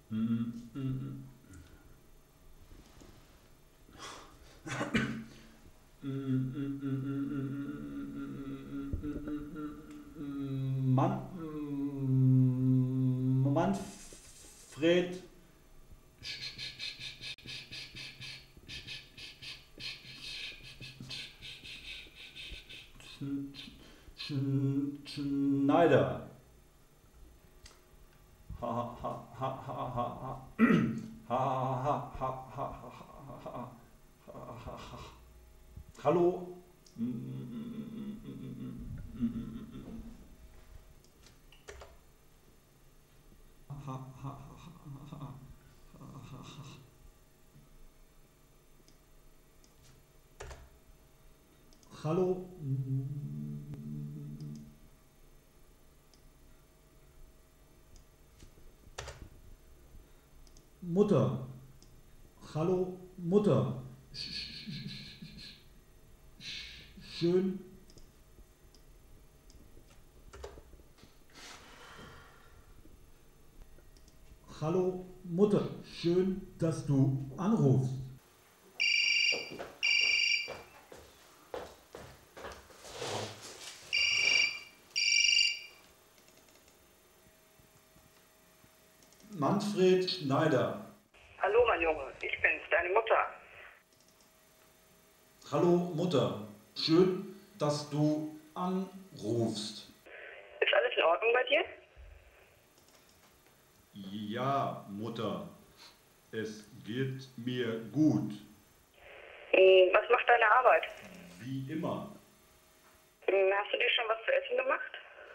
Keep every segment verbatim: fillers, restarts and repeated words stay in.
Man, Manfred Schneider. Ha ha ha ha ha ha ha ha ha ha. Hallo. Hallo. Mutter. Hallo Mutter. Schön. Hallo Mutter. Schön, dass du anrufst. Manfred Schneider. Hallo, mein Junge, ich bin's, deine Mutter. Hallo Mutter, schön, dass du anrufst. Ist alles in Ordnung bei dir? Ja, Mutter, es geht mir gut. Hm, was macht deine Arbeit? Wie immer. Hm, hast du dir schon was zu essen gemacht?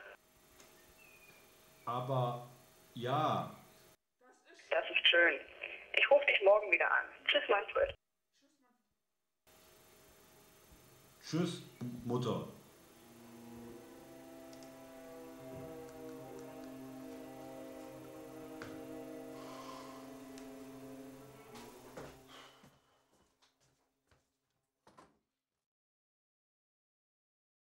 Aber ja. Das ist schön. Ich rufe dich morgen wieder an. Tschüss, Manfred. Tschüss, Mutter.